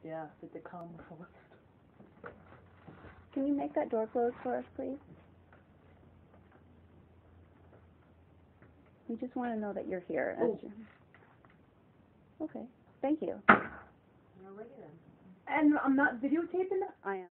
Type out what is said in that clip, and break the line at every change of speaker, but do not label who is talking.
Yeah, with the calm forest.
Can you make that door close for us, please? We just want to know that you're here. Okay, thank you.
Alrighty then. And I'm not videotaping?
I am.